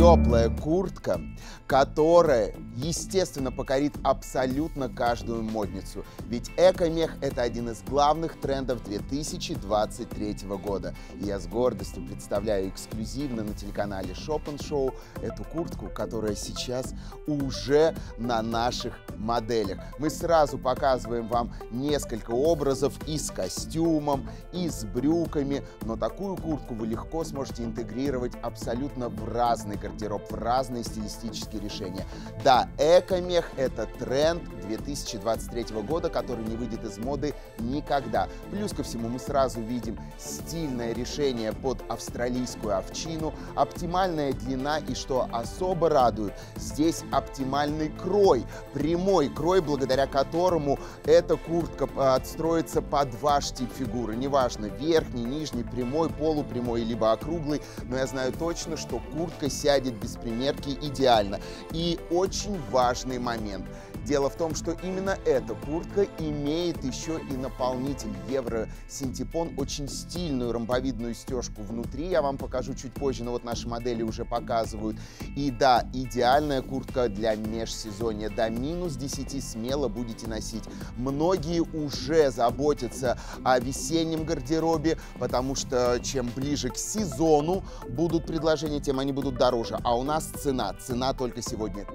теплая куртка, которая, естественно, покорит абсолютно каждую модницу. Ведь эко-мех – это один из главных трендов 2023 года. И я с гордостью представляю эксклюзивно на телеканале Shop & Show эту куртку, которая сейчас уже на наших моделях. Мы сразу показываем вам несколько образов и с костюмом, и с брюками, но такую куртку вы легко сможете интегрировать абсолютно в разный гардероб, в разные стилистические решения. Да, эко-мех – это тренд 2023 года, который не выйдет из моды никогда. Плюс ко всему мы сразу видим стильное решение под австралийскую овчину, оптимальная длина и, что особо радует, здесь оптимальный крой, прямой крой, благодаря которому эта куртка отстроится под ваш тип фигуры. Неважно, верхний, нижний, прямой, полупрямой, либо округлый, но я знаю точно, что куртка сядет без примерки идеально. И очень важный момент. Дело в том, что именно эта куртка имеет еще и наполнитель Евросинтепон, очень стильную ромбовидную стежку внутри. Я вам покажу чуть позже, но вот наши модели уже показывают. И да, идеальная куртка для межсезонья. До минус 10 смело будете носить. Многие уже заботятся о весеннем гардеробе, потому что чем ближе к сезону будут предложения, тем они будут дороже. А у нас цена только сегодня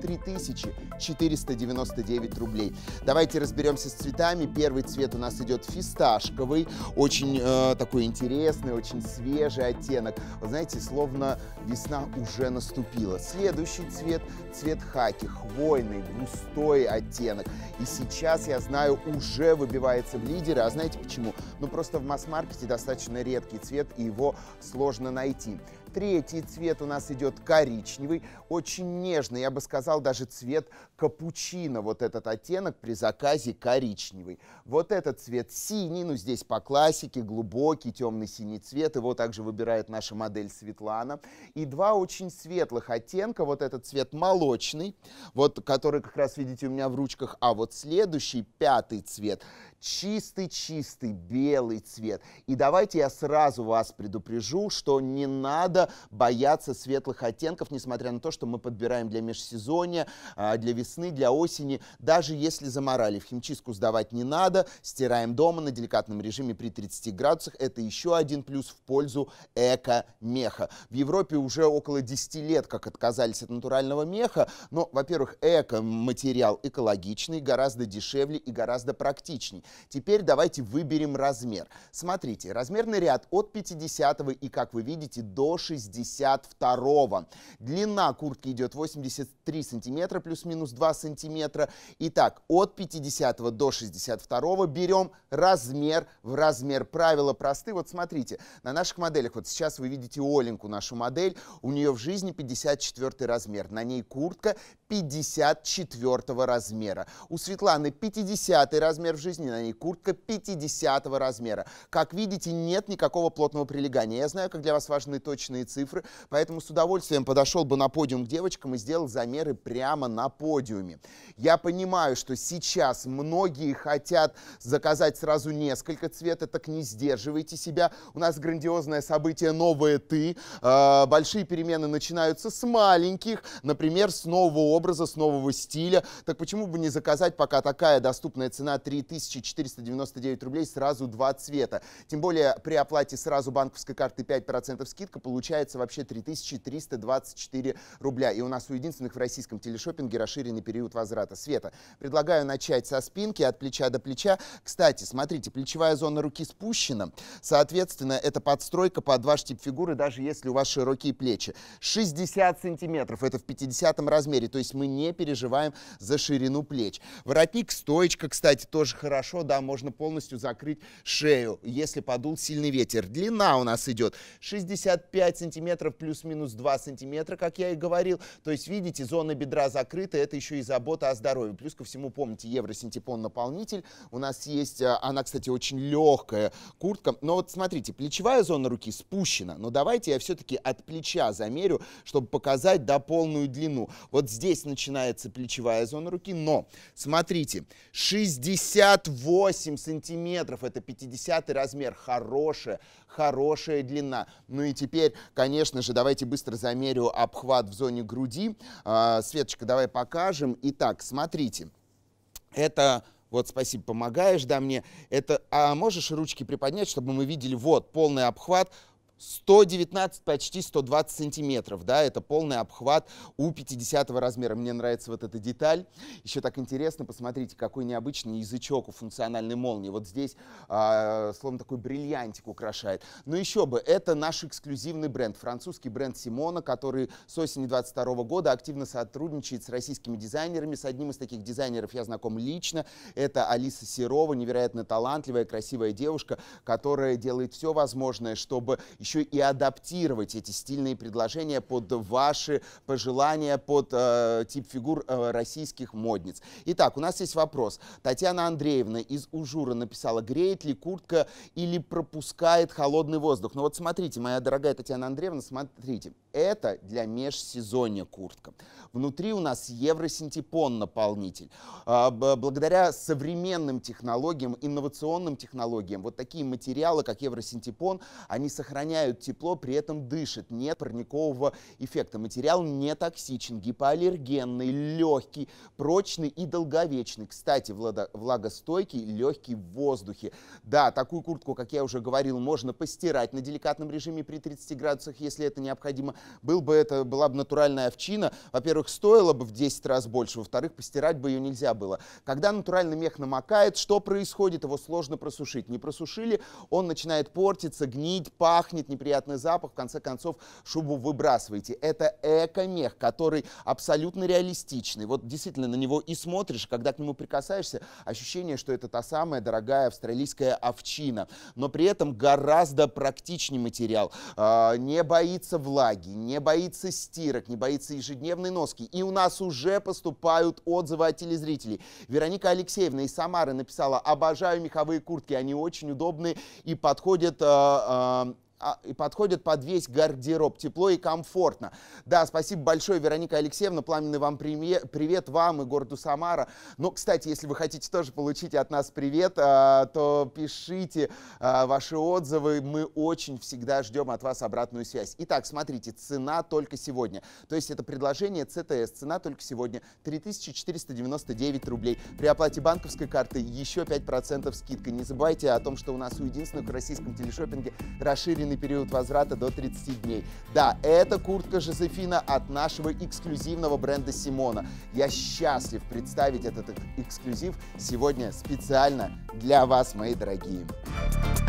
3499 рублей. Давайте разберемся с цветами. Первый цвет у нас идет фисташковый, очень такой интересный, очень свежий оттенок. Вы знаете, словно весна уже наступила. Следующий цвет – цвет хаки, хвойный, густой оттенок. И сейчас, я знаю, уже выбивается в лидеры. А знаете почему? Ну, просто в масс-маркете достаточно редкий цвет, и его сложно найти. Третий цвет у нас идет коричневый, очень нежный, я бы сказал, даже цвет капучино, вот этот оттенок при заказе коричневый. Вот этот цвет синий, ну здесь по классике, глубокий темный синий цвет, его также выбирает наша модель Светлана. И два очень светлых оттенка, вот этот цвет молочный, вот который как раз видите у меня в ручках, а вот следующий, пятый цвет, чистый-чистый белый цвет. И давайте я сразу вас предупрежу, что не надо бояться светлых оттенков, несмотря на то, что мы подбираем для межсезонья, для весны, для осени. Даже если заморали, в химчистку сдавать не надо, стираем дома на деликатном режиме при 30 градусах. Это еще один плюс в пользу эко-меха. В Европе уже около 10 лет как отказались от натурального меха, но, во-первых, эко-материал экологичный, гораздо дешевле и гораздо практичней. Теперь давайте выберем размер. Смотрите, размерный ряд от 50 и, как вы видите, до 62. Длина куртки идет 83 сантиметра, плюс-минус 2 сантиметра. Итак, от 50 до 62 берем размер в размер. Правила просты. Вот смотрите, на наших моделях, вот сейчас вы видите Оленьку, нашу модель, у нее в жизни 54 размер. На ней куртка 54 размера. У Светланы 50 размер в жизни, на ней куртка 50 размера. Как видите, нет никакого плотного прилегания. Я знаю, как для вас важны точные цифры, поэтому с удовольствием подошел бы на подиум к девочкам и сделал замеры прямо на подиуме. Я понимаю, что сейчас многие хотят заказать сразу несколько цветов, так не сдерживайте себя. У нас грандиозное событие «Новое ты». Большие перемены начинаются с маленьких, например, с нового образа, с нового стиля. Так почему бы не заказать, пока такая доступная цена 3499 рублей, сразу два цвета. Тем более при оплате сразу банковской карты 5% скидка получается вообще 3324 рубля. И у нас у единственных в российском телешоппинге расширенный период возврата. Света, предлагаю начать со спинки от плеча до плеча. Кстати, смотрите, плечевая зона руки спущена. Соответственно, это подстройка под ваш тип фигуры, даже если у вас широкие плечи. 60 сантиметров, это в 50 размере. То есть мы не переживаем за ширину плеч. Воротник, стоечка, кстати, тоже хорошо, да, можно полностью закрыть шею, если подул сильный ветер. Длина у нас идет 65 сантиметров плюс-минус 2 сантиметра, как я и говорил. То есть, видите, зона бедра закрыта, это еще и забота о здоровье. Плюс ко всему, помните, Евросинтепон наполнитель. У нас есть, она, кстати, очень легкая куртка. Но вот смотрите, плечевая зона руки спущена. Но давайте я все-таки от плеча замерю, чтобы показать, да, полную длину. Вот здесь начинается плечевая зона руки, но смотрите, 68 8 сантиметров. Это 50-й размер. Хорошая длина. Ну и теперь, конечно же, давайте быстро замерю обхват в зоне груди. Светочка, давай покажем. Итак, смотрите. Это... Вот, спасибо, помогаешь, да, мне. Это, можешь ручки приподнять, чтобы мы видели, вот, полный обхват. 119, почти 120 сантиметров, да, это полный обхват у 50-го размера. Мне нравится вот эта деталь. Еще так интересно, посмотрите, какой необычный язычок у функциональной молнии. Вот здесь, словно такой бриллиантик украшает. Но еще бы, это наш эксклюзивный бренд, французский бренд Симона, который с осени 22 года активно сотрудничает с российскими дизайнерами. С одним из таких дизайнеров я знаком лично. Это Алиса Серова, невероятно талантливая, красивая девушка, которая делает все возможное, чтобы еще и адаптировать эти стильные предложения под ваши пожелания, под тип фигур российских модниц. Итак, у нас есть вопрос. Татьяна Андреевна из Ужура написала: греет ли куртка или пропускает холодный воздух? Ну вот смотрите, моя дорогая Татьяна Андреевна, смотрите, это для межсезонья куртка. Внутри у нас евросинтепон наполнитель. Благодаря современным технологиям, инновационным технологиям, вот такие материалы, как евросинтепон, они сохраняют тепло, при этом дышит, нет парникового эффекта. Материал не токсичен, гипоаллергенный, легкий, прочный и долговечный. Кстати, влагостойкий, легкий в воздухе. Да, такую куртку, как я уже говорил, можно постирать на деликатном режиме при 30 градусах, если это необходимо. Была бы натуральная овчина. Во-первых, стоило бы в 10 раз больше, во-вторых, постирать бы ее нельзя было. Когда натуральный мех намокает, что происходит? Его сложно просушить. Не просушили, он начинает портиться, гнить, пахнет, неприятный запах, в конце концов шубу выбрасываете. Это эко-мех, который абсолютно реалистичный. Вот действительно на него и смотришь, когда к нему прикасаешься, ощущение, что это та самая дорогая австралийская овчина. Но при этом гораздо практичнее материал. Не боится влаги, не боится стирок, не боится ежедневной носки. И у нас уже поступают отзывы от телезрителей. Вероника Алексеевна из Самары написала: обожаю меховые куртки, они очень удобные и подходят под весь гардероб, тепло и комфортно. Да, спасибо большое, Вероника Алексеевна, пламенный вам привет вам и городу Самара. Но, кстати, если вы хотите тоже получить от нас привет, то пишите ваши отзывы, мы очень всегда ждем от вас обратную связь. Итак, смотрите, цена только сегодня, то есть это предложение ЦТС, цена только сегодня 3499 рублей. При оплате банковской карты еще 5% скидка. Не забывайте о том, что у нас у единственных в российском телешоппинге расширенный период возврата до 30 дней. Да, это куртка Жозефина от нашего эксклюзивного бренда Симона. Я счастлив представить этот эксклюзив сегодня специально для вас, мои дорогие.